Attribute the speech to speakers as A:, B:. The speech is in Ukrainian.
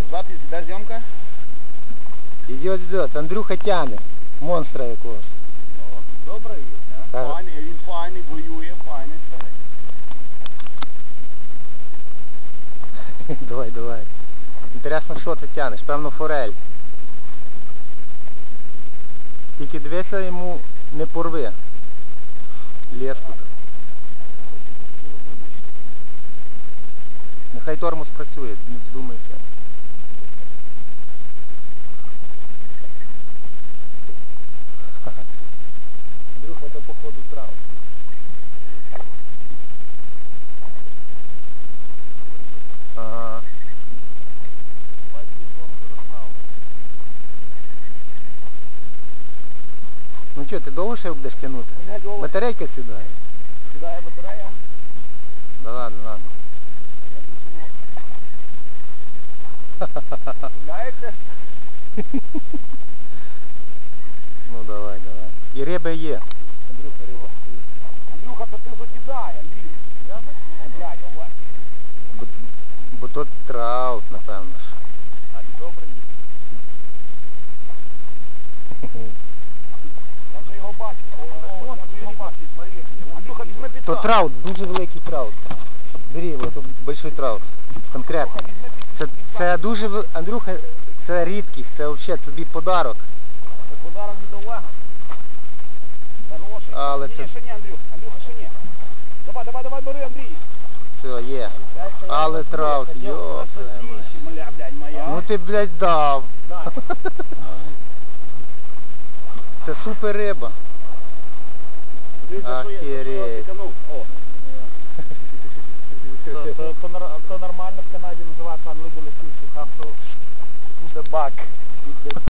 A: Запись, де зйомка?
B: Идет, Андрюха тяне. Монстра якогось.
A: О, добре є, а?
B: Так.
A: Файний, він файний, воює, файний старий.
B: Давай. Інтересно, що ти тянеш? Певно, форель. Тільки дивися, йому не порви. Леску. Нехай тормоз працює, не вздумайся. Андрюха, это походу трав. Ага. Ну що, ти довго ще будеш тягнути? Батарейка сідає.
A: Сідає батарея?
B: Да ладно.
A: Гуляєте?
B: Ну давай. І риба є. Андрюха, риба.
A: Андрюха, то ти закидай, Андрій. Я закидаю. Блядь, ове.
B: Бо то траут, напевно ж.
A: А добре є. Я вже його бачив. Я вже його бачив. Андрюха, візьми під
B: То траут, дуже великий траут. Бери його, то большой траут. Конкретно. Це дуже, Андрюха, це рідкість, це взагалі тобі подарок.
A: Це подарок від Олега. Хороший.
B: Але
A: ні,
B: це...
A: ще ні, Андрюха, ще ні. Давай, бери, Андрій.
B: Все, є. Але траут,
A: Моя, блядь, моя.
B: Ну ти, блядь, дав.
A: Дай.
B: Це супер риба. Охереть.
A: То нормально в Канаді називається unlegal fishing, you have to put the back.